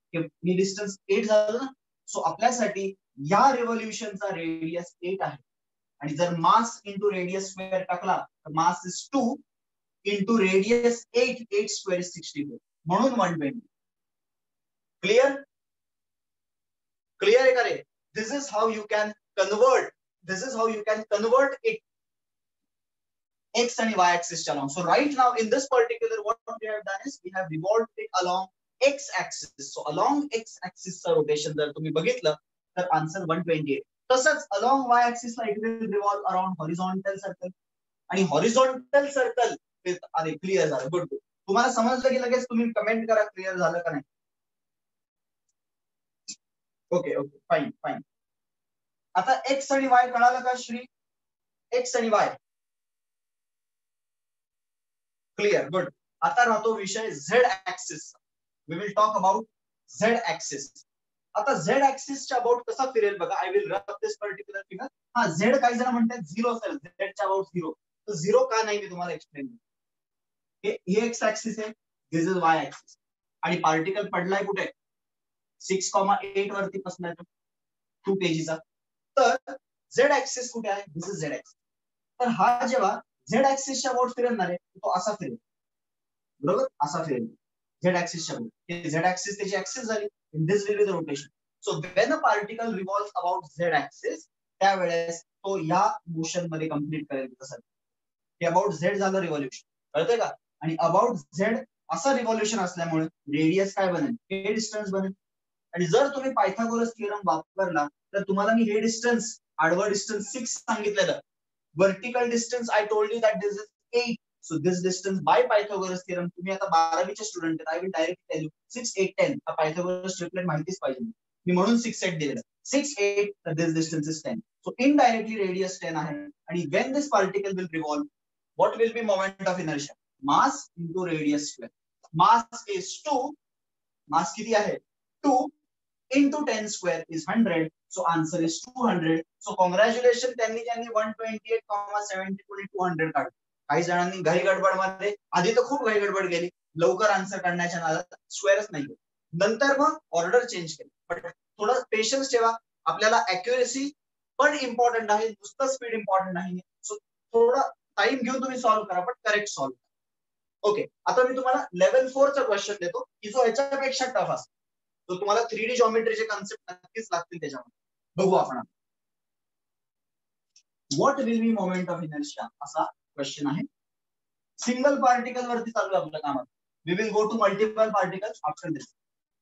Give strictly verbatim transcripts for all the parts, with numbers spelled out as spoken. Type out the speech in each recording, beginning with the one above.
ही distance eight झालं ना. So आपल्यासाठी या रिव्होल्युशनचा रेडियस एट आहे आणि जर मास इंटू रेडियस स्क्वेअर टाकला तर mass is two into radius eight, eight square is sixty four, म्हणून वन ट्वेंटी. क्लिअर क्लिअर आहे का रे? This is how you can convert this is how you can convert it x and y axis along. So right now in this particular what we have done is we have revolved it along x axis. So along x axis चा rotation जर तुम्ही बघितलं तर answer one twenty eight. तसंच along y axis ला it will revolve around horizontal circle आणि horizontal circle अरे clear झालं. Good good. तुम्हाला समजलं की लगेच तुम्ही कमेंट करा क्लिअर झालं का नाही. Okay okay fine fine. आता x आणि y कळालं का श्री? x आणि y क्लिअर. गुड. आता राहतो विषय Z axis. We will talk about Z axis. आता झेड ऍक्सिसच्या अबाउट कसा फिरेल बघा. I will rub this particular figure. हा झेड काही जण म्हणतात झिरो असेल, झेडच्या अबाउट झिरो. तर झिरो का नाही मी तुम्हाला एक्सप्लेन करतो. हे एक्स ऍक्सिस आहे, दिस इज वाय ऍक्सिस आणि पार्टिकल पडलाय कुठे? सिक्स कॉमा एट वरती बसलाय टू केजीचा. तर झेड ऍक्सिस कुठे आहे? This is Z axis. तर हा जेव्हा झेड ऍक्सिसच्या अबाउट फिरणार आहे तो असा फिरेल, बरोबर? असा फिरेल झेड ऍक्सिसच्या अबाउट. झेड ऍक्सिस त्याची ऍक्सिस झाली. This will be the rotation. So when a particle revolves about Z axis त्यावेळेस तो या मोशन मध्ये कंप्लीट करेल. कसं हे अबाउट झेड झालं रिव्हॉल्युशन, कळतंय का? आणि अबाउट झेड असं रिव्हॉल्युशन असल्यामुळे रेडियस काय बनेल? हे डिस्टन्स बनेल. आणि जर तुम्ही पायथागोरस थिअरम वापरला तर तुम्हाला मी हे डिस्टन्स आडवं डिस्टन्स सिक्स सांगितलेलं. Vertical distance I told you that this is eight. So this distance by Pythagoras theorem तुम्ही आता बारावीचे स्टुडंट आहेत. I will directly tell you six, eight, ten. हा Pythagoras triplet माहितीच पाहिजे. मी म्हणून सिक्स, एट दिलेलं. सिक्स, एट तर this distance is ten. So indirectly radius ten आहे. आणि when this particle will revolve, what will be moment of inertia? Mass into radius square. Mass is two. Mass किती आहे? Two into ten square is hundred. So answer is two hundred. So congratulations त्यांनी ज्यांनी one twenty eight comma seventy two two hundred काढलं. काही जणांनी घाई गडबड मध्ये आधी तर खूप घाई गडबड गेली, लवकर आन्सर काढण्याच्या नादात स्क्वेअरच नाही, नंतर मग ऑर्डर चेंज केली. बट थोडं पेशन्स ठेवा. आपल्याला अॅक्युरेसी पण इम्पॉर्टंट आहे, नुसतं स्पीड इम्पॉर्टंट नाही. सो थोडं टाइम घेऊन तुम्ही सॉल्व्ह करा, पण करेक्ट सॉल्व्ह करा. ओके. आता मी तुम्हाला लेवल फोरचा क्वेश्चन देतो की जो याच्यापेक्षा टफ असतो. तो तुम्हाला थ्री डी जॉमेट्रीचे कॉन्सेप्ट नक्कीच लागतील त्याच्यामध्ये. बघू आपण. What will be moment of inertia असा क्वेश्चन आहे. सिंगल पार्टिकल वरती चालू आहे आपलं काम. We will go to multiple particles after this.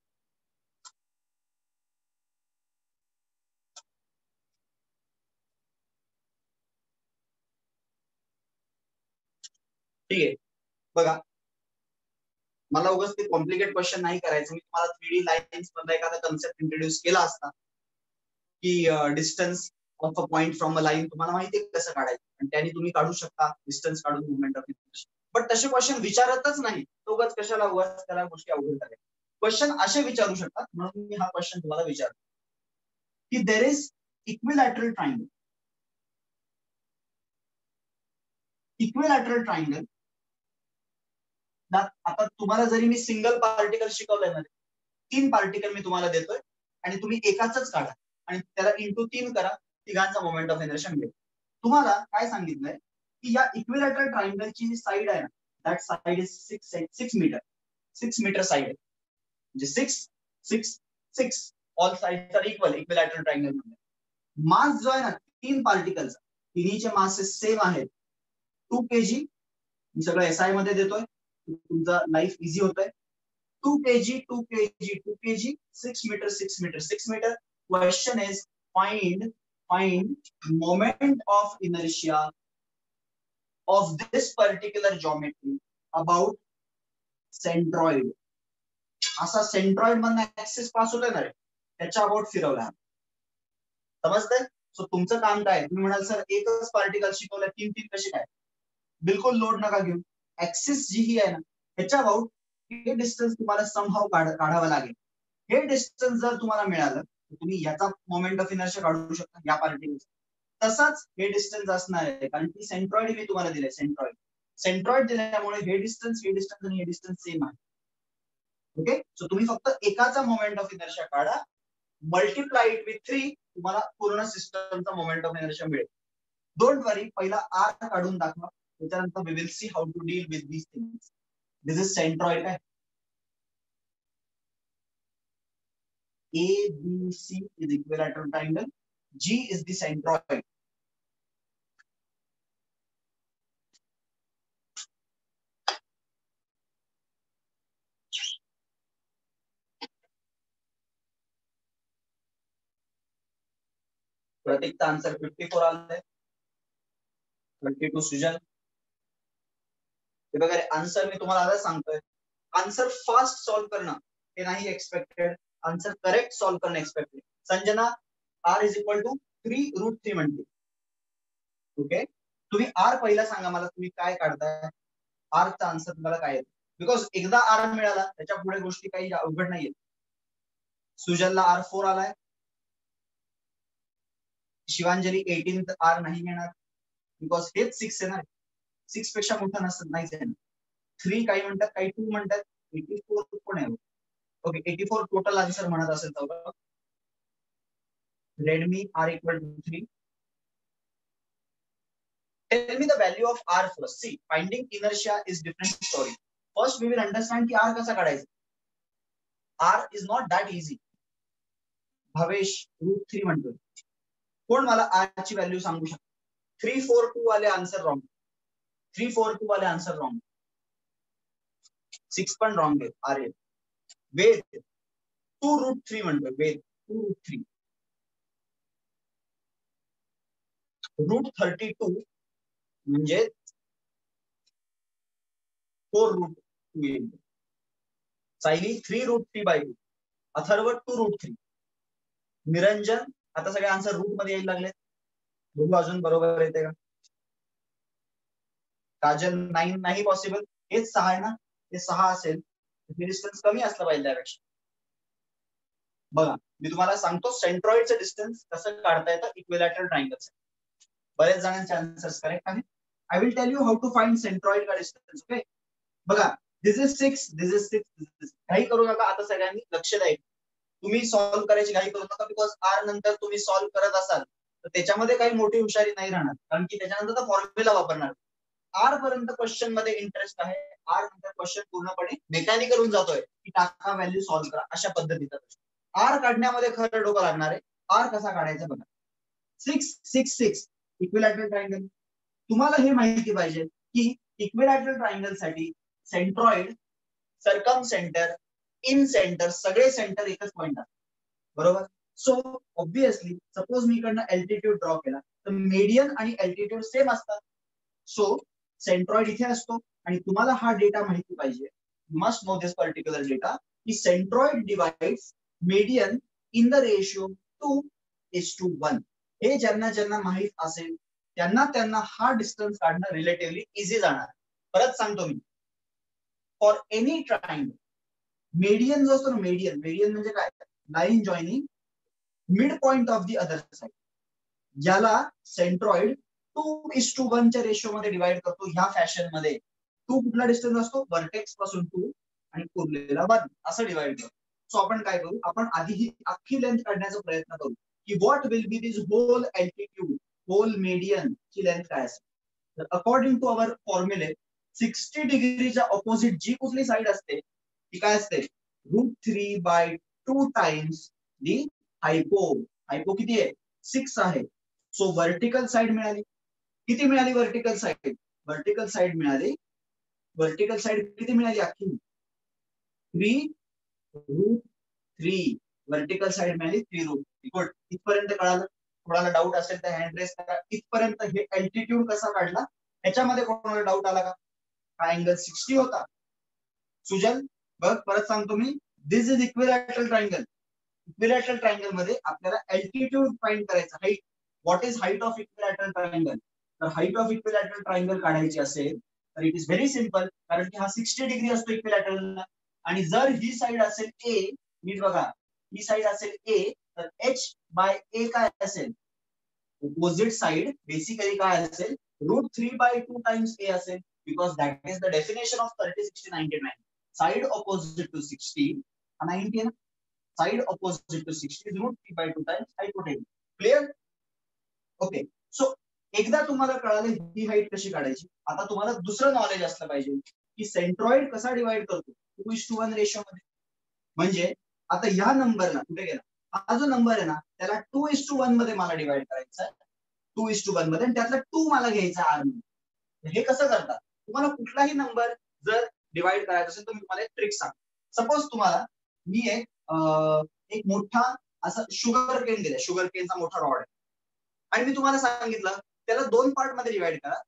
ठीक आहे. बघा मला उगाच ते कॉम्प्लिकेट क्वेश्चन नाही करायचं. मी तुम्हाला थ्री डी लाईन्स मधला एखादा कन्सेप्ट इंट्रोड्यूस केला असता की distance of a point from a line तुम्हाला माहिती आहे कसं काढायचं आणि त्याने तुम्ही काढू शकता डिस्टन्स काढून मुवमेंट ऑफ इनर्शिया. बट तसे क्वेश्चन विचारतच नाही. उगाच कशाला उगाच त्याला गोष्टी अवघड करायच्या. क्वेश्चन असे विचारू शकतात, म्हणून मी हा क्वेश्चन तुम्हाला विचारतो की there is equilateral triangle. Equilateral triangle आता तुम्हाला जरी मी सिंगल पार्टिकल शिकवलंय ना, तीन पार्टिकल मी तुम्हाला देतोय आणि तुम्ही एकाच काढा आणि त्याला इंटू तीन करा, तिघांचा मोमेंट ऑफ इनर्शिया मिळेल. तुम्हाला काय सांगितलंय की या इक्विलॅटरल ट्रायंगलची जी साइड आहे ना, that side is six six metre six metre side आहे. म्हणजे six six six all sides are equal equilateral triangle मध्ये. मास जो आहे ना तीन पार्टिकलचा, तिन्हीचे मासेस सेम आहेत. टू केजी मी सगळं एसआय मध्ये देतोय, तुमचा लाईफ इझी होतोय. Two KG two KG two KG six metre six metre six metre. Question is find find moment of inertia of this particular geometry about centroid. असा centroid मधनं axis pass होतोय ना रे, त्याच्या about फिरवला. समजतंय? So तुमचं काम काय? तुम्ही म्हणाल सर एकच पार्टिकल शिकवलं, तीन तीन कशी काय? बिलकुल लोड नका घेऊ. ऍक्सिस जी ही आहे ना त्याच्या अबाउट हे डिस्टन्स तुम्हाला समहाव काढावं लागेल. हे डिस्टन्स जर तुम्हाला मिळालं तर तुम्ही याचा मोमेंट ऑफ इनर्शिया काढू शकता या पार्टिकल. तसाच हे डिस्टन्स असणार आहे, कारण की सेंट्रॉइड मी तुम्हाला दिलंय. सेंट्रॉइड सेंट्रॉइड दिल्यामुळे हे डिस्टन्स हे डिस्टन्स आणि हे डिस्टन्स सेम आहे. ओके. सो तुम्ही फक्त एकाचा मोमेंट ऑफ इनर्शिया काढा, मल्टिप्लाय इट विथ थ्री, तुम्हाला पूर्ण सिस्टमचा मोमेंट ऑफ इनर्शिया मिळेल. डोंट वरी, पहिला आर काढून दाखवा, त्याच्यानंतर we will see how to deal with these things. This is centroid. काय A, B, C is equilateral triangle. G is the centroid. प्रतीकचा आन्सर फिफ्टी फोर आलाय. Twenty two Sujal. हे बघा आन्सर मी तुम्हाला आता सांगतोय. आन्सर फास्ट सॉल्व्ह करणं हे नाही एक्सपेक्टेड, आन्सर करेक्ट सॉल्व्ह करणं expected. Sanjana R is equal to three root three म्हणते. ओके, तुम्ही आर पहिला सांगा मला, तुम्ही काय काढताय, आरचा आन्सर तुम्हाला काय येतो. बिकॉज एकदा आर मिळाला त्याच्या पुढे गोष्टी काही अवघड नाहीये. सुजलला आर फोर आलाय. शिवांजली एटीन आर नाही येणार, बिकॉज हेच सिक्स आहे ना, सिक्स पेक्षा मोठा नसत नाहीच आहे. थ्री काही म्हणतात, काही टू म्हणतात. एटी फोर कोण आहे? Okay, eighty four total answer म्हणत असेल तर रेडमी are equal to three. Tell me the value of R first. See, finding inertia is different story. First, we will understand कि R कसा काढायचा. R is not that easy. Bhavesh root three म्हणतो. कोण मला R ची व्हॅल्यू सांगू शकतो? Three four two वाले answer wrong. Three four two वाले आन्सर रॉंग. सिक्स पण रॉंग आहे. आर आहे. वेद टू रूट थ्री म्हणतो. Ved two root three. Root thirty two म्हणजे फोर रूट टू येईल. Sayali three root three by two. Atharva two root three. Niranjan, आता सगळे आन्सर रूट मध्ये यायला लागले. बघू अजून बरोबर येते का. काजल नाईन नाही पॉसिबल. हेच सहा आहे ना, हे सहा असेल, डिस्टन्स कमी असलं पाहिजे त्यापेक्षा. बघा मी तुम्हाला सांगतो सेंट्रॉइडचं डिस्टन्स कसं काढता येतं इक्विलॅटरल ट्रायंगल. बरेच जणांचे आन्सर्स करेक्ट आहे. I will tell you how to find centroid का डिस्टन्स. ओके, बघा this is six, this is six. घाई करू नका, आता सगळ्यांनी लक्ष द्यायचं. तुम्ही सॉल्व्ह करायची घाई करू नका, बिकॉज आर नंतर तुम्ही सॉल्व्ह करत असाल तर त्याच्यामध्ये काही मोठी हुशारी नाही राहणार, कारण की त्याच्यानंतर फॉर्म्युला वापरणार. आर पर्यंत क्वेश्चन मध्ये इंटरेस्ट आहे. आर नंतर क्वेश्चन पूर्णपणे मेकॅनिकल होऊन जातोय की टाका व्हॅल्यू सॉल्व्ह करा अशा पद्धतीचा. आर काढण्यामध्ये खरं डोकं लागणार आहे. आर कसा काढायचा बघा. Six six six equilateral triangle. तुम्हाला हे माहिती पाहिजे की इक्विलॅटरल ट्रायंगल साठी centroid, circumcentre, incentre सगळे सेंटर एकच पॉइंट असतात. बरोबर. सो ऑब्विसली सपोज मी इकडनं एल्टिट्यूड ड्रॉ केला तर मीडियन आणि एल्टिट्यूड सेम असतात. सो सेंट्रॉइड इथे असतो आणि तुम्हाला हा डेटा माहिती पाहिजे. Must know this particular data की centroid divides median in the ratio two is to one. हे ज्यांना ज्यांना माहित असेल त्यांना त्यांना हा डिस्टन्स काढणं रिलेटिव्हली इझी जाणार. परत सांगतो मी, फॉर एनी ट्रायंगल मीडियन जो असतो ना, मीडियन मीडियन म्हणजे काय, line joining mid point of the other side, याला centroid two is to one च्या रेशिओ मध्ये डिवाइड करतो. ह्या फॅशन मध्ये टू कुठला डिस्टन्स असतो, वर्टेक्स पासून टू आणि उरलेला वन असं डिवाइड करतो. सो आपण काय करू, आपण आधी ही अख्खी लेंथ काढण्याचा प्रयत्न करू की what will be this whole altitude, whole median ची लेंथ काय असेल. तर अकॉर्डिंग टू अवर फॉर्म्युले सिक्स्टी डिग्रीच्या ऑपोजिट जी कुठली साइड असते ती काय असते, root three by two times the hypo. Hypo किती आहे, सिक्स आहे. सो वर्टिकल साइड मिळाली. किती मिळाली वर्टिकल साइड, वर्टिकल साइड मिळाली, वर्टिकल साइड किती मिळाली अख्खी, three root three. Vertical side मिळाली थ्री रूट. गुड, इथपर्यंत कळालं. कोणाला डाऊट असेल तर हँड रेस करा. इथपर्यंत हे अल्टिट्यूड कसा काढला ह्याच्यामध्ये कोणाला डाऊट आला का. हा अँगल सिक्स्टी होता. सुजल बघ परत सांगतो मी, this is equilateral triangle. Equilateral triangle मध्ये आपल्याला अल्टिट्यूड फाइंड करायचं. Height, what is height of equilateral triangle. तर हाईट ऑफ इक्विलॅटरल ट्रायंगल काढायची असेल तर इट इज व्हेरी सिम्पल, कारण की हा सिक्स्टी डिग्री असतो इक्विलॅटरलला. आणि जर ही साइड असेल ए, नीट बघा, ही साइड असेल ए तर एच बाय ए काय असेल, ऑपोजिट साइड बेसिकली काय असेल, root three by two times a असेल, because that is the definition of thirty sixty ninety nine. Side opposite to sixty ninety आहे ना, side opposite to sixty is root three by two times height rotate. Clear? Okay. So एकदा तुम्हाला कळालं ही height कशी काढायची, आता तुम्हाला दुसरं नॉलेज असलं पाहिजे की सेंट्रॉइड कसा डिवाइड करतो two is to one ratio मध्ये. म्हणजे आता ह्या नंबरला कुठे गेला, हा जो नंबर आहे ना त्याला टू इज टू वन मध्ये मला डिवाइड करायचा आहे, टू इज टू वन मध्ये, आणि त्यातला टू मला घ्यायचा आर मध्ये. हे कसं करतात, तुम्हाला कुठलाही नंबर जर डिवाइड करायचा असेल तर मी तुम्हाला एक ट्रिक सांग. सपोज तुम्हाला मी एक एक मोठा असं शुगर केन दिलाय, शुगर केनचा मोठा रॉड आहे, आणि मी तुम्हाला सांगितलं त्याला दोन पार्ट मध्ये डिवाइड करा,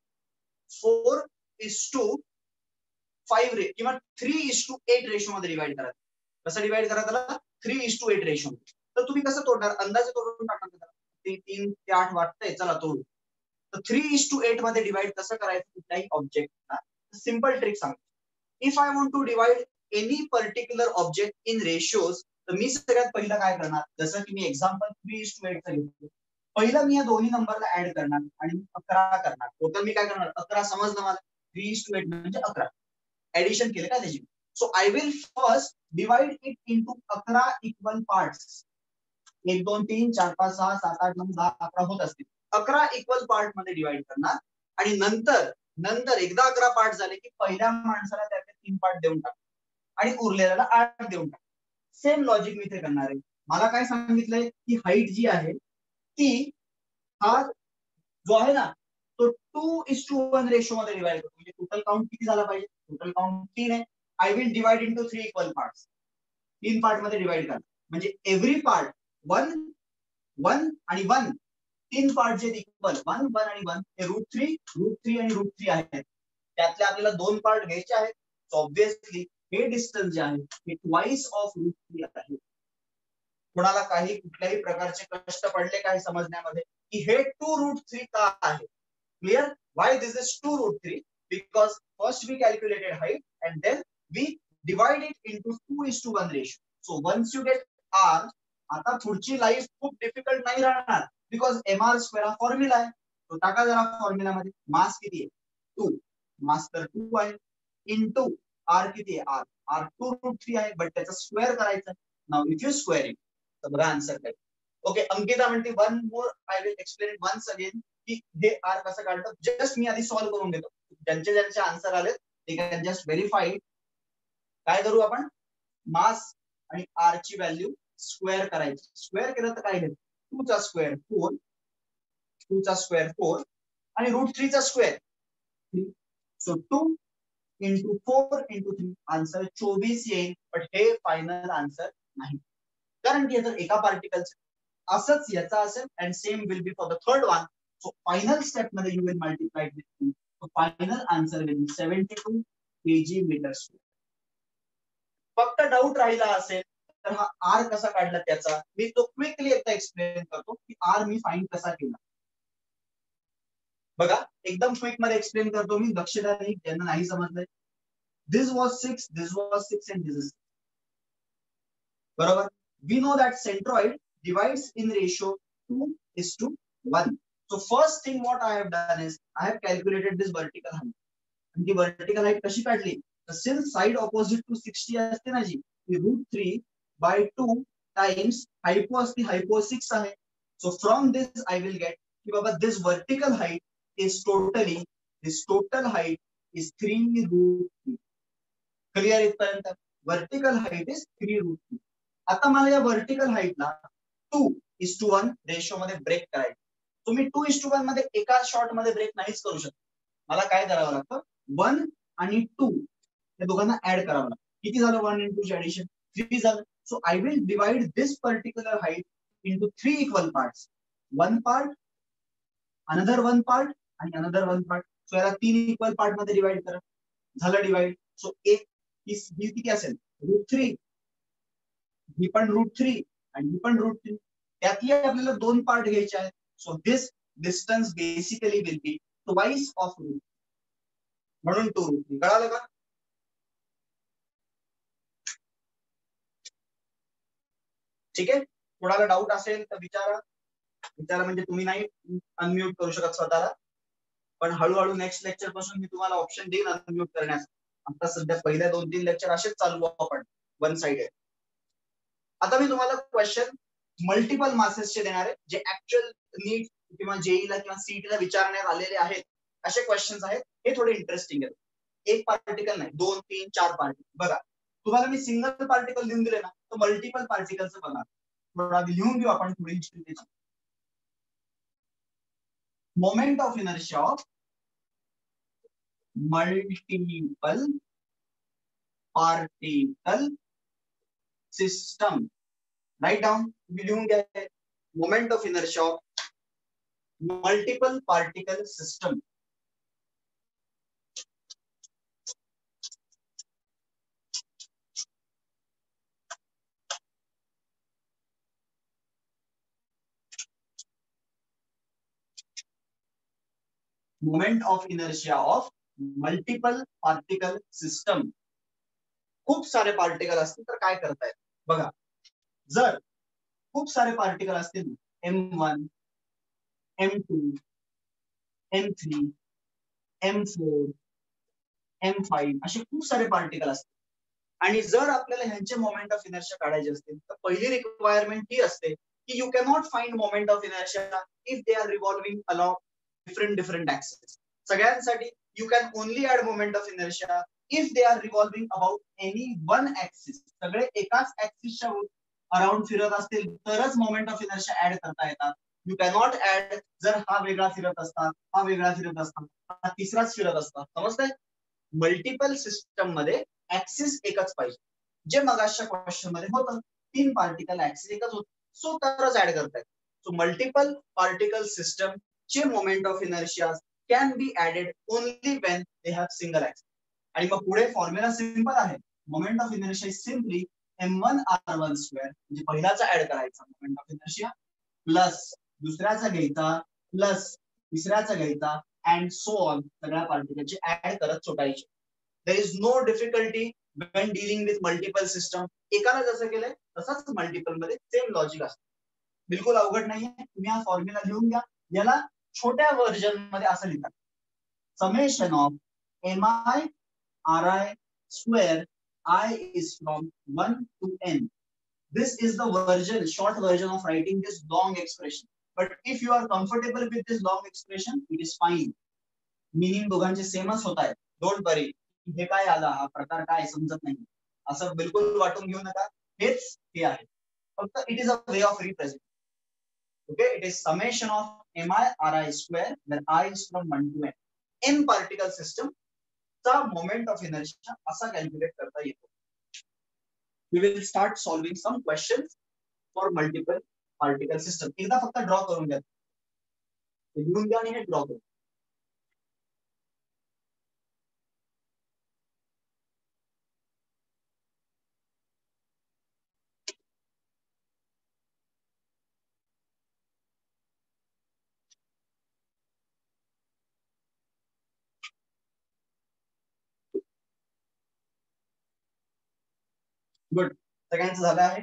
फोर इज टू फाईव्ह रे किंवा three is to eight ratio मध्ये डिवाइड करा. कसं डिवाइड करा त्याला, three is to eight ratio. तर तुम्ही कसं तोडणार, अंदाजे तोडून टाकणार त्याला, ते तीन ते आठ वाटतंय चला तोडू. तर थ्री इज टू एट मध्ये डिवाइड कसं करायचं कुठल्याही ऑब्जेक्टला, सिंपल ट्रिक सांगतो. If I want to divide any particular object in ratios, तर मी सगळ्यात पहिलं काय करणार, जसं की मी एक्झाम्पल थ्री इज टू एटचं घेतो, पहिलं मी या दोन्ही नंबरला ऍड करणार आणि अकरा करणार. टोटल मी काय करणार, अकरा. समजलं मला, थ्री इज टू एट म्हणजे अकरा, ऍडिशन केलं का त्याची. So I will first divide it into अकरा इक्वल पार्ट्स. एक दोन तीन चार पाच सहा सात आठ नऊ दहा अकरा होत असतील, अकरा इक्वल पार्ट मध्ये डिवाइड करणार, आणि नंतर नंतर एकदा अकरा पार्ट झाले की पहिल्या माणसाला त्याचे तीन पार्ट देऊन टाक आणि उरलेल्याला आठ देऊन टाक. सेम लॉजिक मी इथे करणार आहे. मला काय सांगितलंय की हाईट जी आहे ती हा जो आहे ना तो two is to one ratio मध्ये डिवाइड करतो. म्हणजे टोटल काउंट किती झाला पाहिजे, टोटल काउंट तीन आहे. I will divide into three equal part, तीन पार्ट मध्ये डिवाइड करणार. म्हणजे एव्हरी पार्ट वन वन आणि वन, तीन पार्ट जे इक्वल वन वन आणि वन, हे रूट थ्री रूट थ्री आणि रूट थ्री आहेत. त्यातले आपल्याला दोन पार्ट घ्यायचे आहेत. ऑब्विसली हे डिस्टन्स जे आहे हे ट्वाइस ऑफ रूट थ्री आहे. कोणाला काही कुठल्याही प्रकारचे कष्ट पडले काय समजण्यामध्ये की हे टू रूट थ्री का आहे? Clear? Why this is two root three? Because first we calculated height and then we divide it into two is to one ratio. So once you get r, आता पुढची life खूप difficult नाही राहणार, because m R square हा formula आहे. तो टाका जरा फॉर्म्युला मध्ये. मास किती आहे, टू, मास तर टू आहे, इंटू आर किती आहे, r r two root three आहे, बट त्याचा स्क्वेअर करायचा. Now if you square it तर बघा आन्सर काय. ओके, अंकिता म्हणते one more I will explain it once again की हे आर कसं काढतं. जस्ट मी आधी सॉल्व्ह करून देतो, ज्यांचे ज्यांचे आन्सर आले ते कॅन जस्ट व्हेरीफाई. काय करू आपण, मास आणि आर ची व्हॅल्यू स्क्वेअर करायची. स्क्वेअर केलं तर काय घेतो, टू चा स्क्वेअर फोर, टू चा स्क्वेअर फोर आणि रूट थ्री चा square three. So two into four into three, answer चोवीस येईल. पण हे फायनल आन्सर नाही, कारण की जर एका पार्टिकलचं असंच याचा असेल and same will be for the third one. So final step मध्ये you will multiply with three. So final answer will be seventy two kg metre square. फक्त डाऊट राहिला असेल तर हा आर कसा काढला त्याचा मी तो क्विकली एकदा एक्सप्लेन करतो की आर मी फाइंड कसा केला. बघा एकदम क्विक मध्ये एक्सप्लेन करतो मी, दक्षता नाही ज्यांना नाही समजलंय. This was six, this was six and this is बरोबर. We know that centroid divides in ratio two is to one. So first thing what I have done is I have calculated this vertical height. आणि ती vertical height कशी काढली, तर since side opposite to sixty असते ना जी, ती root three by two times hypo असते, हायपो सिक्स आहे. So from this I will get की बाबा this vertical height is totally, this total height is three root three. Clear इथपर्यंत? vertical height is three root three. आता मला या vertical height ला two is to one ratio मध्ये break करायचं. तुम्ही टू इज टू वन मध्ये एका शॉर्ट मध्ये ब्रेक नाहीच करू शकत. मला काय करावं लागतं, वन आणि टू या दोघांना ऍड करावं लागतं. किती झालं, वन इंटू ची ऍडिशन थ्री झालं. So I will divide this particular height into three equal parts. One part, another one part आणि अनदर वन पार्ट. सो याला तीन इक्वल पार्ट मध्ये डिवाइड करा. झालं डिवाइड. सो एक ही किती असेल, रूट थ्री, ही पण रूट थ्री आणि ही पण रूट थ्री. त्यातली आपल्याला दोन पार्ट घ्यायचे आहेत. So this distance basically will be twice of root. म्हणून टू रूट थ्री. कळालं का? ठीक आहे. कोणाला डाऊट असेल तर विचारा. विचारा म्हणजे तुम्ही नाही अनम्यूट करू शकत स्वतःला, पण हळूहळू नेक्स्ट लेक्चर पासून मी तुम्हाला ऑप्शन देईन अनम्यूट करण्यास. आता सध्या पहिल्या दोन तीन लेक्चर असेच चालू आपण वन साइडेड. आता मी तुम्हाला क्वेश्चन मल्टिपल मासेसचे देणार आहे, जे ऍक्च्युअल नीट किंवा जेईला किंवा सीईटीला विचारण्यात आलेले आहेत असे क्वेश्चन्स आहेत. हे थोडे इंटरेस्टिंग आहेत. एक पार्टिकल नाही, दोन तीन चार पार्टिकल. बघा तुम्हाला मी सिंगल पार्टिकल लिहून दिले ना, तर मल्टिपल पार्टिकलचं बघा. थोडा लिहून घेऊ आपण थोडी history. Moment of inertia of multiple particle system. Write down, लिहून घ्या. Moment of inertia of multiple particle system. Moment of inertia of multiple particle system. खूप सारे पार्टिकल असतील तर काय करतायत बघा. जर खूप सारे पार्टिकल असतील, m one m two m three m four m five असे खूप सारे पार्टिकल असतील, आणि जर आपल्याला ह्यांचे मोमेंट ऑफ इनर्शिया काढायचे असतील तर पहिली रिक्वायरमेंट ही असते की you cannot find moment of inertia if they are revolving along different different axis. सगळ्यांसाठी you can only add moment of inertia if they are revolving about any one axis. सगळे एकाच ऍक्सिसच्या अराउंड फिरत असतील तरच moment of inertia add करता येतात. You cannot add जर हा वेगळा फिरत असतात, हा वेगळा फिरत असतात, हा तिसराच फिरत असतात. समजतंय? मल्टिपल सिस्टम मध्ये ऍक्सिस एकच पाहिजे. जे मगाच्या क्वेश्चन मध्ये होतं तीन पार्टिकल ऍक्सिस एकच होत, सो तरच ऍड करतायत. सो मल्टिपल पार्टिकल सिस्टम चे moment of inertia can be added only when they have single axis. आणि मग पुढे फॉर्म्युला सिंपल आहे. Moment of inertia is simply m one r one square, म्हणजे पहिल्याचा ऍड करायचा मोमेंट ऑफ इनर्शिया, प्लस दुसऱ्याचा घ्यायचा, प्लस तिसऱ्याचा घ्यायचा, अँड सो ऑन. सगळ्या पार्टिकलचे ऍड करत सुटायचे. There is no difficulty when dealing with multiple system. एकाला जसं केलंय तसंच मल्टिपल मध्ये सेम लॉजिक असतं. बिलकुल अवघड नाहीये. तुम्ही हा फॉर्म्युला लिहून घ्या. याला छोट्या व्हर्जन मध्ये असं लिहितात, summation of m i r i square I is from one to n. This is the version, short version of writing this long expression. But if you are comfortable with this long expression, it is fine. Meaning दोघांचे सेमच होत आहेत. Don't worry. हे काय आला, हा प्रकार काय समजत नाही असं बिलकुल वाटून घेऊ नका. हेच हे आहे. फक्त it is a way of representing. Okay, it is summation of mi ri square where I is from one to n. n particle system चा मोमेंट ऑफ इनर्शिया असा कॅल्क्युलेट करता येतो. We will start solving some questions for multiple particle system. एकदा फक्त draw करून घ्या, लिहून घ्या आणि हे ड्रॉ करू. गुड, सगळ्यांचं झालं आहे.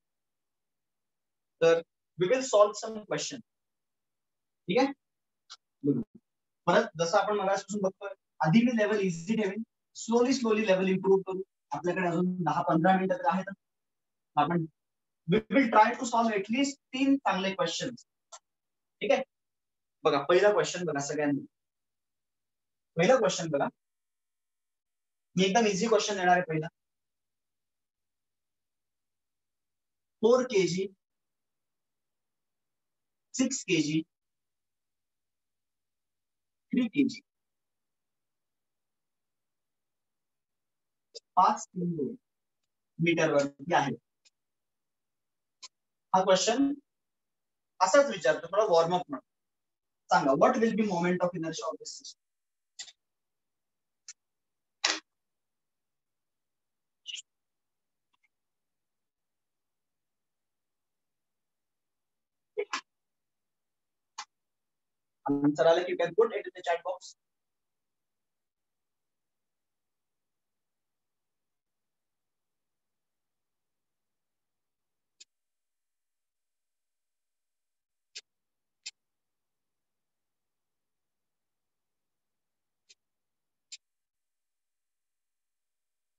तर we will solve some question. ठीक आहे. परत जसं आपण मगापासून बघतोय, आधी मी लेवल इझी ठेवेन, स्लोली स्लोली लेवल इम्प्रूव्ह करू. आपल्याकडे अजून दहा पंधरा मिनिटं तर आहेत. आपण we will try to solve at least तीन चांगले क्वेश्चन. ठीक आहे. बघा पहिला क्वेश्चन बघा सगळ्यांनी. पहिला क्वेश्चन बघा, मी एकदम इझी क्वेश्चन देणार आहे. पहिला four k g, six k g, three k g, पाच किलो मीटर वरती आहे. हा क्वेश्चन असाच विचारतो, थोडा वॉर्मअप म्हणून. सांगा, what will be moment of inertia of this system. Answer आला, you can put it in the chat box.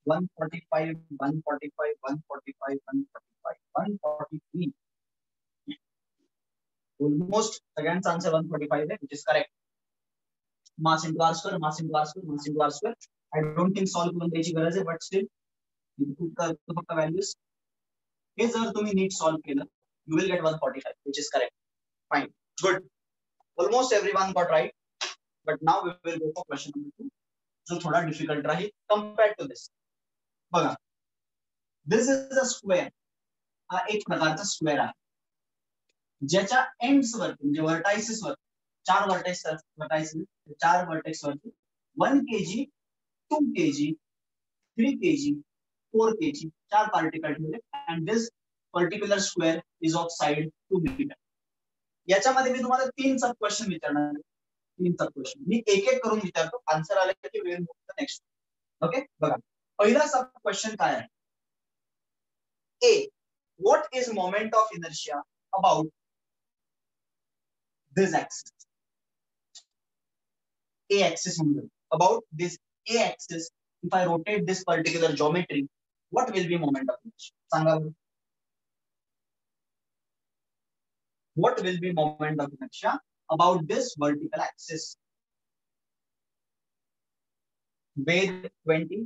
one forty-five, one forty-five, one forty-five, one forty-five, one forty-three. Almost सगळ्यांचा answer one forty-five आहे, which is correct. Mass into r square, mass into r square, mass into r square. I don't think solve करून द्यायची गरज आहे, but still फक्त values. हे जर तुम्ही नीट सॉल्व केलं, you will get one forty-five, which is correct. Fine, good. Almost everyone got right, but now we will go for question number two, जो थोड़ा difficult राहील compared to this. बघा, this is a square. हा एक प्रकारचा square आहे, ज्याच्या ends वरती म्हणजे व्हर्टाइसेस वर चार व्हर्टेक्स व्हर्टाइसेस चार व्हर्टेक्स वरती one kg, two kg, three kg, four kg चार पार्टिकल ठेवले, and this particular square is of side two metre. याच्यामध्ये मी तुम्हाला तीन सब क्वेश्चन विचारणार आहे, तीन सब क्वेश्चन मी एक एक करून विचारतो, आन्सर आले की वेळ नेक्स्ट. ओके, बघा पहिला सब क्वेश्चन काय आहे. ए, what is moment of inertia about this axis? A axis about this A axis. If I rotate this particular geometry, what will be moment of inertia? Sanga, what will be moment of inertia about this vertical axis? With twenty.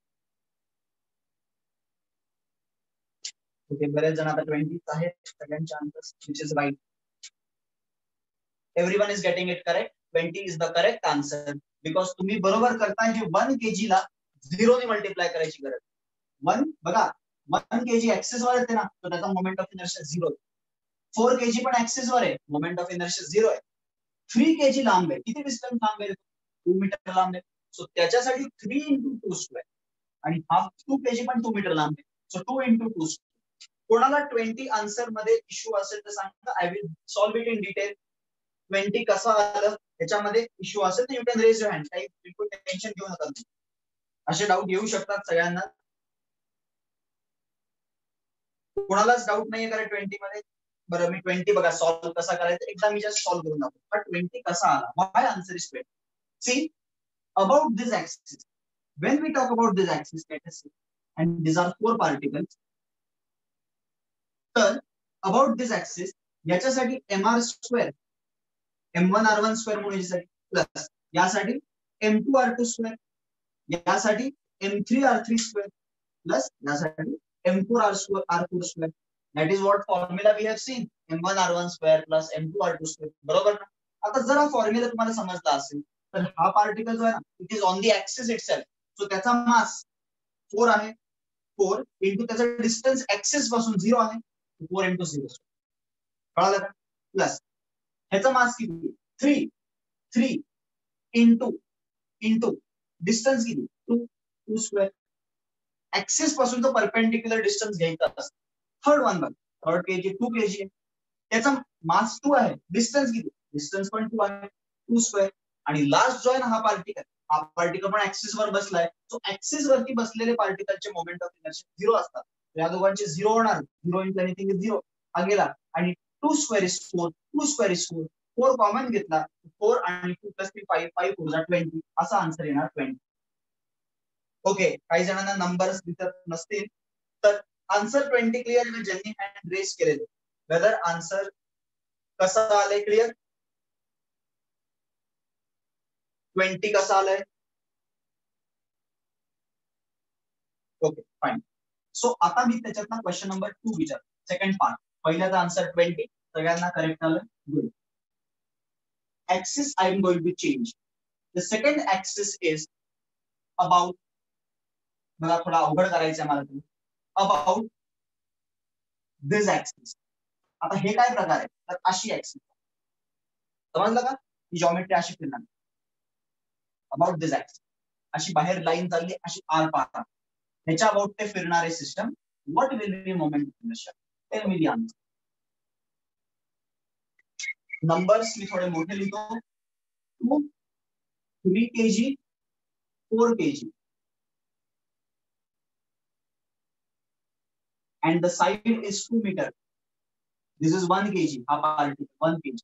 Okay, बरेच जण आता twenty आहेत सगळ्यांचे answers, which is right. Everyone is getting it correct. twenty is the correct answer because तुम्ही बरोबर करताय की one kg ला zero ने मल्टिप्लाय करायची गरज. one बघा one kg ऍक्सिस वर येते ना, तर त्याचा moment of inertia zero. four kg पण ऍक्सिस वर आहे, मोमेंट ऑफ इनर्शिया झिरो आहे. three kg लांब आहे, किती डिस्टन्स लांब आहे? two मीटर लांब आहे. सो त्याच्यासाठी three into two स्क्वेअर, आणि हा two kg पण two मीटर लांब आहे, so two into two square. कोणाला ट्वेंटी आन्सर मध्ये इश्यू असेल तर सांगा, I will solve it in detail. Twenty कसं आलं त्याच्यामध्ये इश्यू असेल तर you can raise your hand, काही बिलकुल टेन्शन घेऊ नका. असे डाऊट येऊ शकतात सगळ्यांना, कोणालाच डाऊट नाहीये कारण ट्वेंटी मध्ये. बरं, मी ट्वेंटी बघा सॉल्व कसा करायचं एकदा मी जस्ट सॉल्व करून दाखवतो. पण ट्वेंटी कसा आला, why answer is twenty. See, about this axis, when we talk about this axis, let us see, and this are four particles. तर अबाउट दिस ऍक्सिस याच्यासाठी m R square, m one r one square म्हणून याच्यासाठी plus यासाठी m two r two square, यासाठी m three r three square plus यासाठी m four r square r four square. That is what formula we have scene, M one r one square plus m two r two square. बरोबर ना? आता जर हा formula तुम्हाला समजला असेल तर हा पार्टिकल जो आहे ना, it is on the axis itself. So त्याचा मास फोर आहे, फोर इंटू त्याचा डिस्टन्स ऍक्सिस पासून झिरो आहे, फोर इंटू झिरो. कळालं का? प्लस ह्याचा मास किती? Three, three into into distance किती? Two, two square. ऍक्सिस पासून तो परपेंडिक्युलर डिस्टन्स घ्यायचा असतो. थर्ड वन बघ, थर्ड केजी टू केजी, त्याचा मास टू आहे, डिस्टन्स किती? डिस्टन्स पण टू आहे, टू स्क्वेअर. आणि लास्ट जो आहे ना हा पार्टिकल, हा पार्टिकल पण ऍक्सिस वर बसलाय. सो ऍक्सिस वरती बसलेले पार्टिकलचे मोमेंट ऑफ इनर्शिया झिरो असतात. या दोघांचे झिरो होणार, zero into anything is zero, हा गेला. आणि two square is four, two square is four, four common घेतला, फोर आणि two plus three five, five four जा ट्वेंटी, असा आन्सर येणार ट्वेंटी. ओके, काही जणांना नंबर्स दिसत नसतील तर आन्सर ट्वेंटी क्लिअर मी ज्यांनी हँड रेज केलेले, वेदर आन्सर कसं आलंय क्लिअर? ट्वेंटी कसं आलंय? Okay fine. सो आता मी त्याच्यातला क्वेश्चन नंबर टू विचार, सेकंड पार्ट. पहिल्याचा आन्सर ट्वेंटी, सगळ्यांना करेक्ट आलं, good. Axis I am going to change. The second axis is about, मला थोडा अवघड करायचं मला तुम्ही, about this axis. आता हे काय प्रकार आहे तर अशी ऍक्सिस, समजलं का? ही जॉमेट्री अशी फिरणार, अबाउट दिस ऍक्सिस अशी बाहेर लाईन चालली, अशी आर पाहता, ह्याच्या अबाउट ते फिरणारे system. What will be moment of inertia? Tell me the answer. Numbers मी थोड़े मोठे लिखो, two, three kg, four kg, and the side is two meter. This is one kg. हा particle one kg.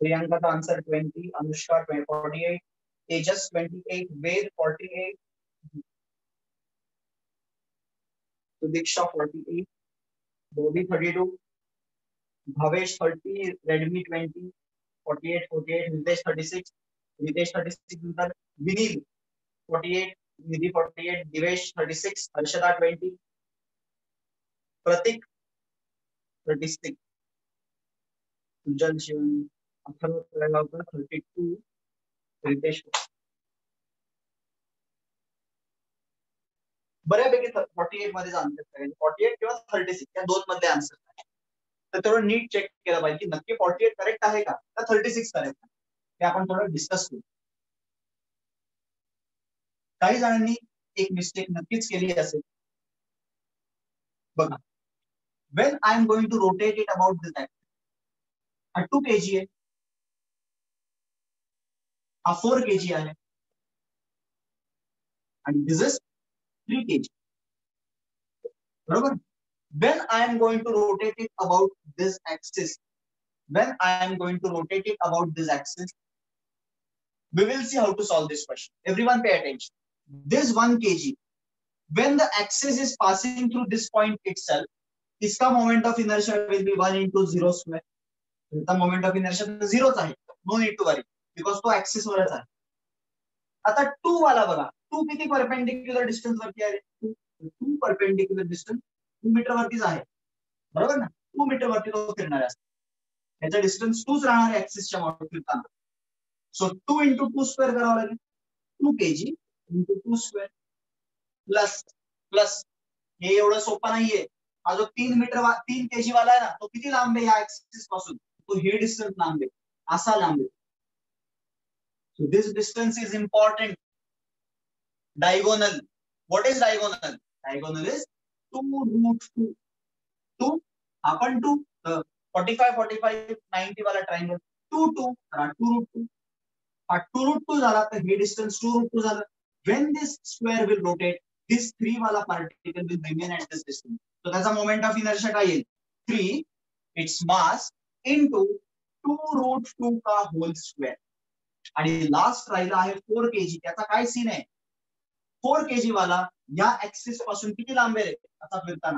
Priyanka answer twenty, Anushka forty eight, Tejas twenty eight, Ved forty eight, Sudiksha forty eight, Bobby thirty two, Bhavesh thirty, Redmi twenty, forty eight, forty eight, Nitesh thirty six, Nitesh thirty six नंतर Vineel forty eight, Nidhi forty eight, Divesh thirty six, Harshada twenty, Pratik thirty six, Sujal Shivan Atharva thirty two, Ritesh बऱ्यापैकी forty eight मध्ये answer forty eight किंवा thirty six या दोन मधले answer आहे. तर थोडं नीट चेक केलं पाहिजे की नक्की फोर्टी एट करेक्ट आहे का तर थर्टी सिक्स करेक्ट आहे, ते आपण थोडं डिस्कस करू. काही जणांनी एक मिस्टेक नक्कीच केली असेल बघा. when I am going to rotate it about this axis, हा टू केजी आहे, हा फोर केजी आहे आणि दिस इज थ्री केजी, बरोबर. when I am going to rotate it about this axis, when I am going to rotate it about this axis, we will see how to solve this question. Everyone pay attention. This one kg, when the axis is passing through this point itself, इसका moment of inertia will be one into zero square. The moment of inertia zero आहे, no need to worry because तो axis वरच आहे. आता to वाला बघा, to किती perpendicular distance वरती आहे, two perpendicular distance two metre वरतीच आहे, बरोबर ना. टू मीटर वरती तो फिरणार आहे, त्याचा डिस्टन्स टूच राहणार आहे ऍक्सिसच्या मागे फिरताना. So two into two square करावं लागेल, two kg into two square plus plus हे एवढं सोपं नाहीये. हा जो तीन मीटर तीन केजी वाला आहे ना तो किती लांब आहे या ऍक्सिस पासून, तो हे डिस्टन्स लांब आहे, असा लांब आहे. So this distance is important. Diagonal. What is diagonal? Diagonal is two root two. two आपण two forty-five forty-five ninety वाला triangle two two two root two. हा two root two झाला तर हे distance two root two झालं. When this square will rotate, this three वाला particle will remain at this distance. So त्याचा moment of inertia काय येईल? three its mass into two root two का whole square. आणि लास्ट राहिला आहे four KG. त्याचा काय सीन आहे, फोर केजी वाला या ऍक्सिस पासून किती लांब आहे आता फिरताना,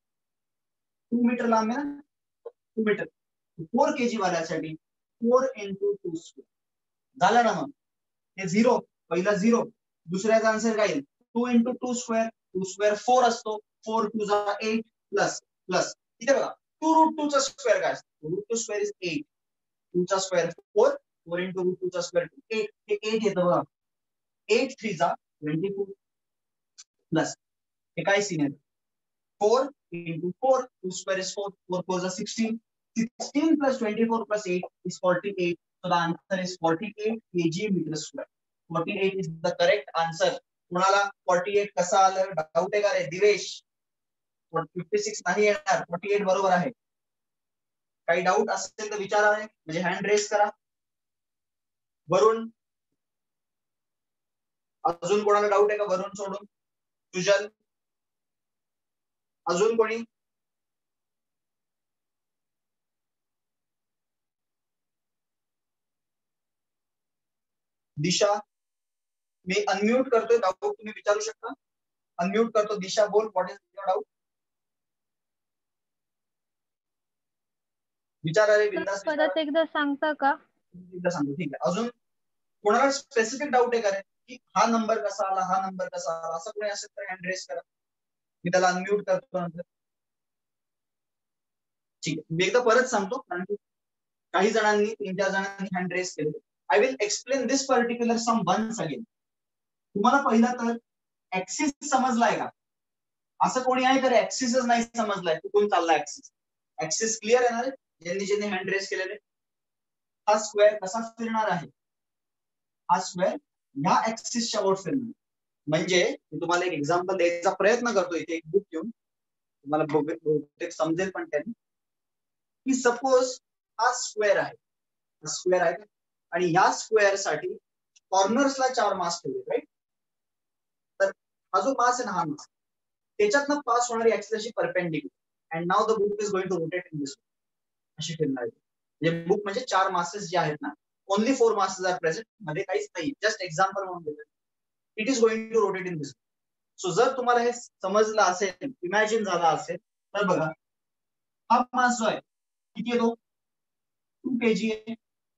टू मीटर लांब आहे ना, टू मीटर. फोर केजी वाल्यासाठी फोर इंटू टू स्क्वेअर झालं ना. मग हे झिरो, पहिला झिरो, दुसऱ्याचा आन्सर काय येईल two into two square, two square four असतो, फोर टू जा एट प्लस प्लस इथे बघा टू रूट टू चा स्क्वेअर काय असतो, root two square is eight, two चा square four, four into root two चा स्क्वेअर एट, हे एट येतं बघा, एट थ्री जा ट्वेंटी फोर प्लस हे काय सीन आहे four into four, two square is four, four four जा sixteen, sixteen plus twenty four plus eight is forty eight. So the answer is forty-eight kg meter square. forty-eight is the correct answer. कुणाला forty-eight कसा आलं doubt आहे का रे Divesh? fifty-six नाही येणार, forty-eight बरोबर आहे. काही डाऊट असेल तर विचारा रे, म्हणजे हँड रेस करा. वरुण, अजून कोणाला डाऊट आहे का वरुण सोडून? सुजल, अजून कोणी? दिशा, मी अनम्यूट करतोय, डाऊट तुम्ही विचारू शकता. अनम्यूट करतो, दिशा बोल, व्हॉट इज युअर डाऊट? विचारा रे बिंदास. परत एकदा सांगता का? एकदा सांगतो, ठीक आहे. अजून कोणाला स्पेसिफिक डाऊट आहे का रे की हा नंबर कसा आला, हा नंबर कसा आला, असं कोणी असेल तर हँड रेस करा, मी त्याला अनम्यूट करतो नंतर. ठीक आहे, मी एकदा परत सांगतो कारण की काही जणांनी तीन चार जणांनी हँड रेस केले. I will explain this particular sum once again. तुम्हाला पहिला तर ऍक्सिस समजलाय का? असं कोणी आहे तर ऍक्सिसच नाही समजलाय, कुठून चाललाय ऍक्सिस? ऍक्सिस क्लिअर आहे ना रे ज्यांनी ज्यांनी हँड रेस केलेले? हा स्क्वेअर कसा फिरणार आहे, हा स्क्वेअर ह्या ऍक्सिसच्या वर फिरणार. म्हणजे मी तुम्हाला एक एक्झाम्पल द्यायचा प्रयत्न करतो इथे, एक बुक घेऊन तुम्हाला बहुतेक समजेल पण त्यांनी की सपोज हा स्क्वेअर आहे, हा स्क्वेअर आहे आणि या स्क्वेअर साठी कॉर्नर्सला चार मास ठेवले, राईट? तर हा जो मास आहे ना, हा मास त्याच्यातनं पास होणारी ऍक्सिस अशी perpendicular, and now the book is going to rotate in this, अशी फिरणार आहे. बुक म्हणजे चार मासेस जे आहेत ना, only four masses are present, मध्ये काहीच नाही, जस्ट एक्झाम्पल म्हणून दिलं. It is going to rotate in this. So जर तुम्हाला हे समजलं असेल, इमॅजिन झाला असेल, तर बघा हा मास जो आहे किती येतो, टू केजी आहे.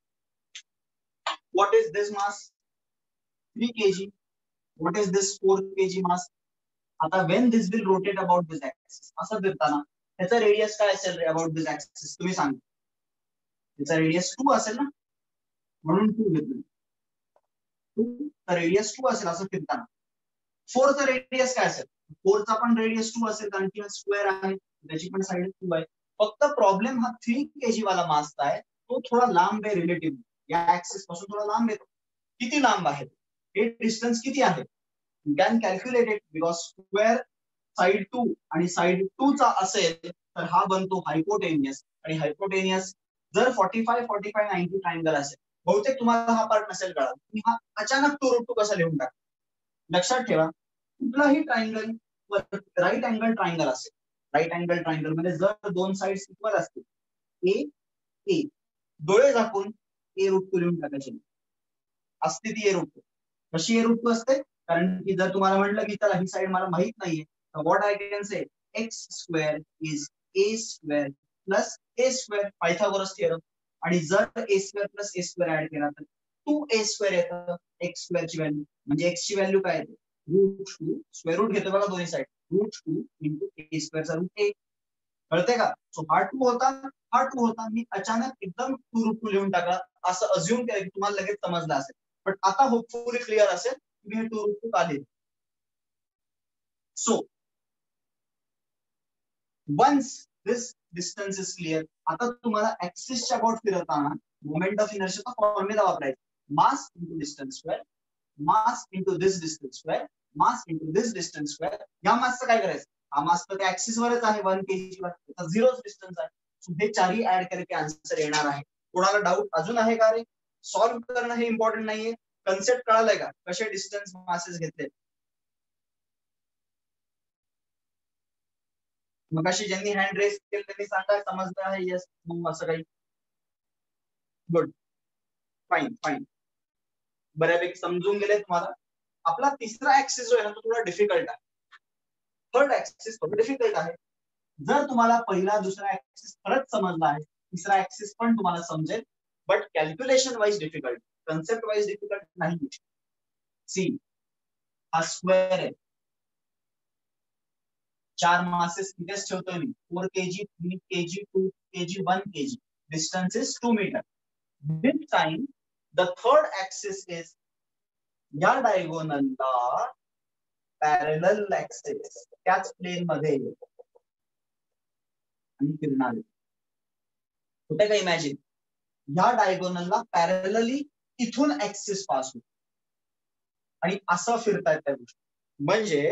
What is this mass, three kg. What is this four kg mass. आता when this will rotate about this axis, असं फिरताना त्याचा रेडियस काय असेल अबाउट दिस ऍक्सिस, तुम्ही सांगा. त्याचा रेडियस टू असेल ना, म्हणून टू घेतलं. टू तर रेडियस टू असेल असं फिरताना. फोरचा रेडियस काय असेल, फोरचा पण रेडियस टू असेल, कारण की स्क्वेअर आहे, त्याची पण साईड टू आहे. फक्त प्रॉब्लेम हा थ्री केजी वाला मासचा आहे, तो थोडा लांब आहे रिलेटिव्ह, या ऍक्सिस पासून थोडा लांब येतो. किती लांब आहे, हे डिस्टन्स किती आहे, you can calculate it, because square side two आणि साइड टू चा असेल तर हा बनतो हायपोटेनियस, आणि हायपोटेनियस जर forty five forty five ninety triangle असेल, बहुतेक तुम्हाला हा पार्ट नसेल कळा, तुम्ही हा अचानक टू रूट टू कसा लिहून टाका. लक्षात ठेवा, कुठलाही ट्रायंगल राईट अँगल ट्रायंगल असेल, राईट अँगल ट्रायंगल मध्ये जर दोन साइड इक्वल असतील, ए ए डोळे झाकून ए रूट टू लिहून टाकायचे असते, ती ए रूट टू. कशी ए रूट टू असते, कारण की जर तुम्हाला म्हटलं की चला ही साइड मला माहित नाहीये, तर what I can say, X square is A square plus A square, Pythagoras theorem. आणि जर A square plus A square add केला तर टू ए स्क्वेअर येतं, एक्स स्क्वेअर ची व्हॅल्यू, म्हणजे एक्स ची व्हॅल्यू काय येते, रूट टू, स्क्वेअर रूट घेतो बघा दोन्ही side, root two into A स्क्वेअरचा रूट ए. कळते का. सो हा टू होता, हा टू होता, मी अचानक एकदम टू रूट टू लिहून टाकला, असं अज्युम केलं की तुम्हाला लगेच समजलं असेल. पण आता होपफुली क्लिअर असेल तुम्ही हे टू रूट टू का लिहिले. So once this distance is clear, आता तुम्हाला ऍक्सिसच्या अबाउट फिरताना मोमेंट ऑफ इनर्शियाचा फॉर्म्युला वापरायचा, mass into distance square, mass into this distance square, mass into this distance square. या मासचं काय करायचं, हा मास तर त्या ऍक्सिस वरच आहे, वन केजी वर, त्याचा झिरोच डिस्टन्स आहे. हे चारही ऍड केले की आन्सर येणार आहे. कोणाला डाऊट अजून आहे का रे, सॉल्व्ह करणं हे इम्पॉर्टंट नाहीये, कन्सेप्ट कळालाय का, कसे डिस्टन्स मासेस घेतले. मग अशी ज्यांनी हँड रेस केली त्यांनी सांगा समजलं आहे, येस मग असं काही. गुड, फाईन फाईन, बऱ्यापैकी समजून गेले तुम्हाला. आपला तिसरा ऍक्सिस जो आहे ना तो थोडा डिफिकल्ट आहे, थर्ड ऍक्सिस थोडा डिफिकल्ट आहे. जर तुम्हाला पहिला दुसरा ऍक्सिस खरंच समजला आहे, तिसरा ऍक्सिस पण तुम्हाला समजेल, but calculation wise difficult, concept wise difficult नाही. सी हा स्क्वेअर आहे, चार मासेस तिथेच ठेवतोय मी, four kg, three kg, two kg, one kg, distance is two metre. This time the third axis is या डायगोनलला पॅरलल ऍक्सिस, त्याच प्लेन मध्ये आणि फिरणार होते का. इमॅजिन या डायगोनलला पॅरलली इथून ऍक्सिस पास होतो आणि असं फिरतायत त्या गोष्टी. म्हणजे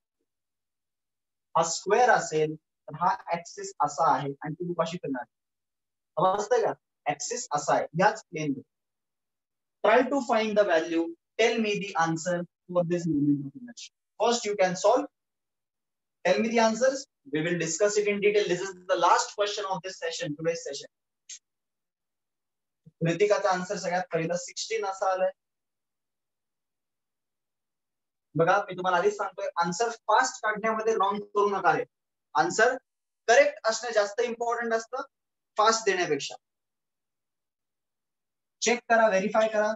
हा स्क्वेअर असेल तर हा ऍक्सिस असा आहे आणि ती कशी फिरणार, समजतंय का. ऍक्सिस असा आहे याच प्लेन मध्ये. Try to find the value, tell me the answer for this moment of inertia. First you can solve, tell me the answers, we will discuss it in detail. This is the last question of this session, today's session. कृतिकाचा answer सगळ्यात पहिला sixteen असा आलाय बघा. मी तुम्हाला आधीच सांगतोय, answer fast काढण्यामध्ये रॉंग करू नका रे. आन्सर करेक्ट असणं जास्त इम्पॉर्टंट असतं फास्ट देण्यापेक्षा. चेक करा, व्हेरीफाय करा.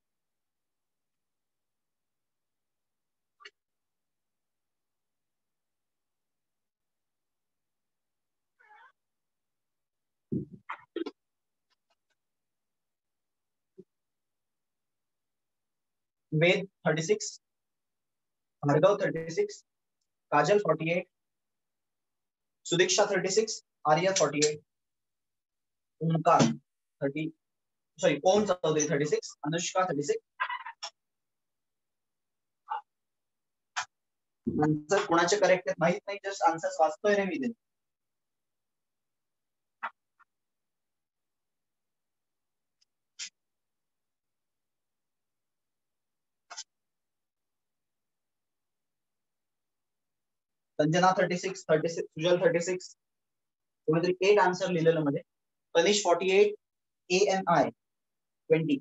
Ved thirty six, Bhargav thirty six, Kajal forty eight, Sudiksha thirty six, Arya forty eight, Omkar thirty sorry Om Chaudhary thirty six, Anushka thirty six. Answer कोणाचे करेक्ट आहेत माहित नाही, जस्ट आन्सर वाचतोय रे मी ते. Sanjana thirty six, thirty six, Sujal thirty six, कोणीतरी एट आन्सर लिहिलेलं मध्ये. Tanish forty eight, A and I twenty,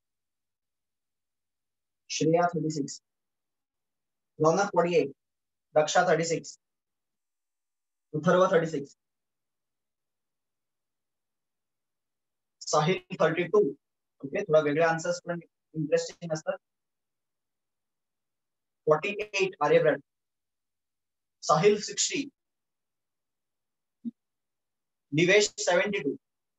Shreya thirty-six, Ronak forty-eight, Daksha thirty-six, Utharva thirty-six, Sahil thirty-two. Okay, थोडा वेगळे आन्सर्स पण इंटरेस्टिंग असतात. forty-eight Aryavrat, Sahil sixty, Divesh seventy-two,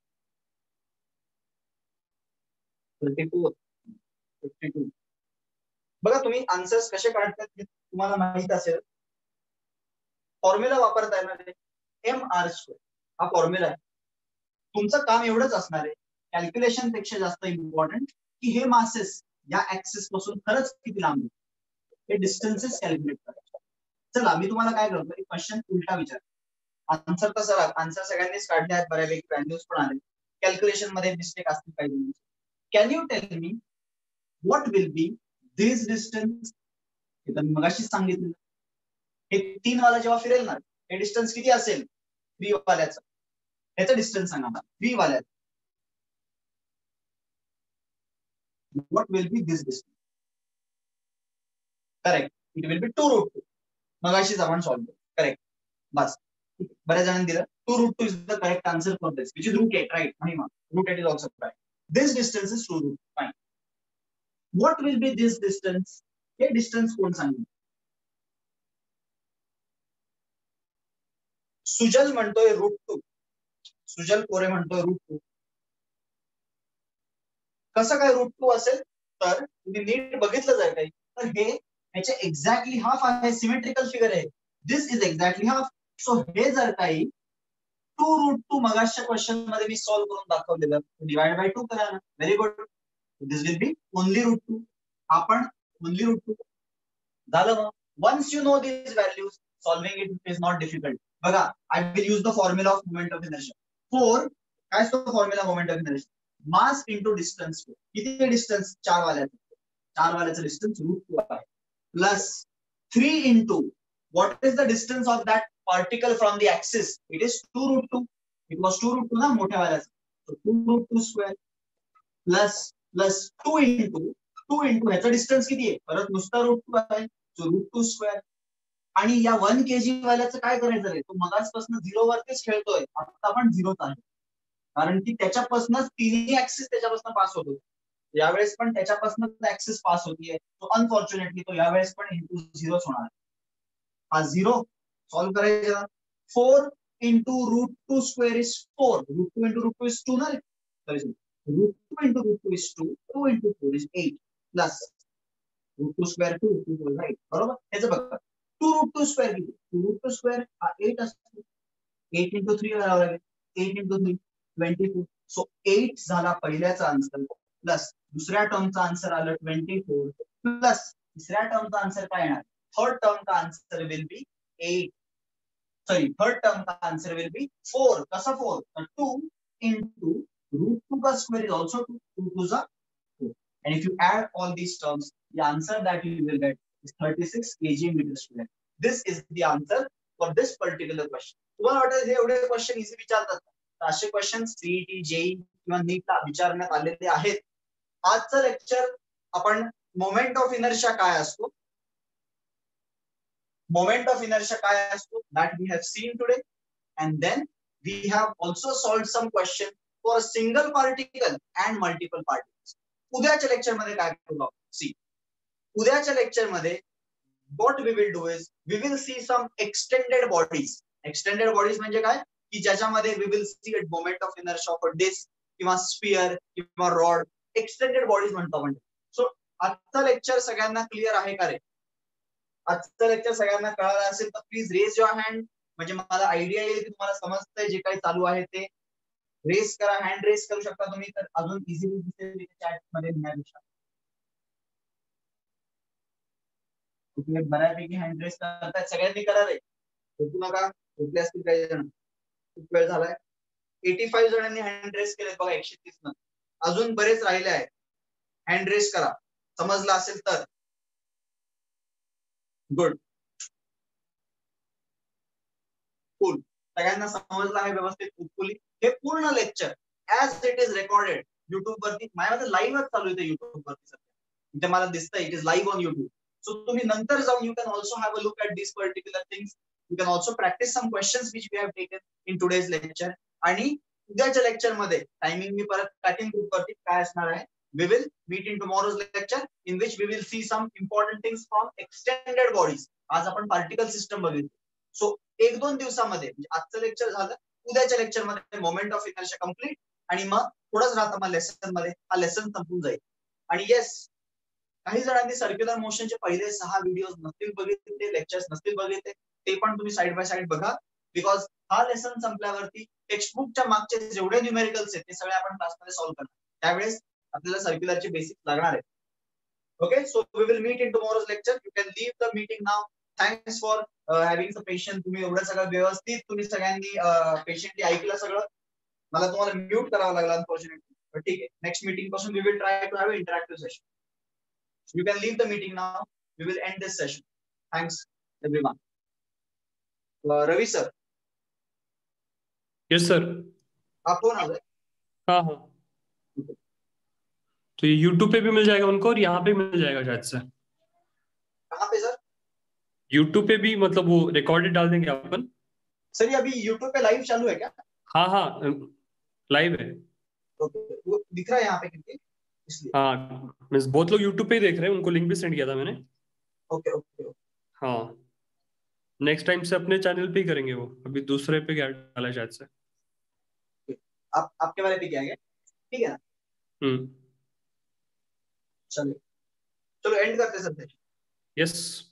thirty-two, fifty-two. बघा तुम्ही answers कसे काढतात हे तुम्हाला माहित असेल. फॉर्म्युला वापरताय ना, एम आर स्क्वेअर हा फॉर्म्युला आहे. तुमचं काम एवढंच असणार आहे, कॅल्क्युलेशन पेक्षा जास्त इम्पॉर्टंट की हे मासेस या ऍक्सिस पासून खरंच किती लांब आहे, हे डिस्टन्सेस कॅल्क्युलेट करायचे. चला मी तुम्हाला काय करतो, एक क्वेश्चन उलटा विचार. आन्सर तसं आन्सर सगळ्यांनीच काढले आहेत, बऱ्यापैकी व्हॅल्यूज पण आले. कॅल्क्युलेशन मध्ये मिस्टेक असतील काही. Can you tell me what will be this distance? मी मगाशीच सांगितलं, हे तीन वाला जेव्हा फिरेल ना, हे डिस्टन्स किती असेल थ्री वाल्याचं? याचं डिस्टन्स सांगा मला, थ्री वाल्याचं. What will be this distance? Correct, it will be two root two. मगाशीच आपण सॉल्व्ह केलं. करेक्ट, बस. बऱ्याच जणांनी दिलं two root two is the correct answer for this, which is root eight, right? Mahima, root eight is also right. This distance is two root. Fine. What will be this distance? हे distance कोण सांगेल? सुजल म्हणतोय root two. सुजल कोरे म्हणतोय root two. कसं काय root two असेल? तर तुम्ही नीट बघितलं जर काही तर हे ह्याचे एक्झॅक्टली हाफ आहे, सिमेट्रिकल फिगर आहे. This is exactly half. So हे जर काही टू रूट टू मगाच्या क्वेश्चन मध्ये मी सॉल्व्ह करून दाखवलेलं, डिवाइड बाय टू करा ना. Very good. This will be only root two. आपण ओनली रूट टू झालं. मग once you know these values, solving it is not difficult. बघा, I will use the formula of moment of inertia. Four काय असतो formula moment of inertia? Mass into distance. किती डिस्टन्स? चार वाल्याचं. चार वाल्याचं डिस्टन्स रूट टू आहे. Plus three into what is the distance of that particle from the axis? It is two root two. It was two root two ना मोठ्या वाल्याचं. Two root two square plus plus two into two into ह्याचं distance किती आहे? परत नुसतं root two आहे, so root two square. आणि या वन केजी वाल्याचं काय करायचं रे? तो मगाचपासून झिरो वरतीच खेळतोय, आता पण झिरोच आहे, कारण की त्याच्यापासूनच तिन्ही ऍक्सिस त्याच्यापासून पास होतो. यावेळेस पण त्याच्यापासूनच ऍक्सिस पास होतीये. तो अनफॉर्च्युनेटली तो यावेळेस पण इंटू झिरोच होणार. हा झिरो सॉल्व्ह करायचा. Four into root two square is four. Root two into root two is two ना. Root two into root two is two. Two into four is eight. Plus root two square two two four right. बरोबर. ह्याचं बघा, two root two square किती? Two root two square हा eight असतो. Eight into three करावं लागेल. Eight into three twenty four. So eight झाला पहिल्याचा answer. Plus दुसऱ्या टर्मचा आन्सर आलं ट्वेंटी फोर. प्लस तिसऱ्या टर्मचा आन्सर काय येणार? थर्ड टर्मचा answer will be eight. Sorry, third टर्मचा आन्सर विल बी फोर. कसा four? Two into root two का square is also two. Two two जा four. And if you add all these terms, the answer that you will get is thirty-six kilograms meter square. This is the answer for this particular question. तुम्हाला वाटतं हे एवढे question easy विचारतात? असे question CET, JEE किंवा नीटला विचारण्यात आलेले आहेत. आजचं लेक्चर आपण मोमेंट ऑफ इनर्शिया काय असतो, मोमेंट ऑफ इनर्शिया काय असतो, that we have seen today, and then we have also solved some question for a single particle and multiple particles. उद्याच्या लेक्चर मध्ये काय करू आपण? सी उद्याच्या लेक्चर मध्ये what we will do is we will see some extended bodies. Extended bodies म्हणजे काय की ज्याच्यामध्ये we will see a moment of inertia of a disk किंवा स्फिअर किंवा रॉड. एक्सटेंडेड बॉडीज म्हणतो आपण. सो आजचं लेक्चर सगळ्यांना क्लिअर आहे का रे? आजचं लेक्चर सगळ्यांना कळालं असेल तर प्लीज रेज युअर हँड, म्हणजे मला आयडिया येईल की तुम्हाला समजतंय जे काही चालू आहे ते. रेस करा, हँड रेस करू शकता तुम्ही, तर अजून इझिली दिसेल चॅट मध्ये लिहिण्यापेक्षा. तुम्ही बऱ्यापैकी हँड रेस करताय, सगळ्यांनी करा रे, झोपू नका. झोपले असतील काही जण, खूप वेळ झालाय. एटी फाईव्ह जणांनी हँड रेस केले बघा, एकशे तीस न अजून बरेच राहिले आहेत. हँड रेस करा, समजलं असेल तर. Good, cool. सगळ्यांना समजलं आहे व्यवस्थित? हे पूर्ण lecture as it is recorded YouTube वरती, माझ्यामध्ये लाईव्हच चालू आहे युट्यूब वरती सध्या, इथे मला दिसतंय it is live on YouTube. So तुम्ही नंतर जाऊन you can also have a look at this particular things. You can also practise some questions which we have taken in today's lecture. आणि उद्याच्या लेक्चर मध्ये टायमिंग मी परत टाकीन group वरती काय असणार आहे. We will meet in tomorrow's lecture in which we will see some important things from extended bodies. आज आपण पार्टिकल सिस्टम बघितली. सो एक दोन दिवसामध्ये म्हणजे आजचं लेक्चर झालं, उद्याच्या लेक्चर मध्ये मोमेंट ऑफ इनर्शिया कंप्लीट, आणि मग थोडंच राहतं मग लेसन मध्ये, हा लेसन संपून जाईल. आणि येस, काही जणांनी सर्क्युलर मोशनचे पहिले सहा व्हिडिओ नसतील बघितले, लेक्चर्स नसतील बघितले, ते पण तुम्ही साइड बाय साइड बघा. बिकॉज हा लेसन संपल्यावरती टेक्स्टबुकच्या मागचे जेवढे न्यूमेरिकल्स आहेत ते सगळे आपण क्लासमध्ये सॉल्व्ह करणार. त्यावेळेस आपल्याला सर्क्युलरचे बेसिक लागणार आहे. Okay, so we will meet in tomorrow's lecture. You can leave the meeting now. Thanks for having the patience. तुम्ही एवढं सगळं व्यवस्थित तुम्ही सगळ्यांनी पेशंटली ऐकलं सगळं. मला तुम्हाला म्यूट करावं लागलं अनफॉर्च्युनेटली, पण ठीक आहे. नेक्स्ट मीटिंग पासून we will try to have interactive session. You can leave the meeting now. We will end this session. Thanks everyone. Ravi sir. Yes sir. आप कौन आ गए? हाँ हाँ, तो ये यूट्यूब पे भी मिल जाएगा उनको और यहाँ पे मिल जाएगा शायद से. कहाँ पे सर? यूट्यूब पे भी, मतलब वो रिकॉर्डेड डाल देंगे अपन. सर ये अभी यूट्यूब पे लाइव चालू है क्या? हाँ हाँ, लाइव है. ओके, वो दिख रहा है यहाँ पे क्योंकि इसलिए. हाँ, मीन्स बहुत लोग यूट्यूब पे ही देख रहे हैं, उनको लिंक भी सेंड किया था मैंने. Okay okay. हाँ, नेक्स्ट टाइम से अपने चैनल पे ही करेंगे वो, अभी दूसरे पे क्या डाला है शायद से. आप आपके वाले पे क्या है? ठीक है ना. हम्म, चलो चलो एंड करते हैं सर. यस.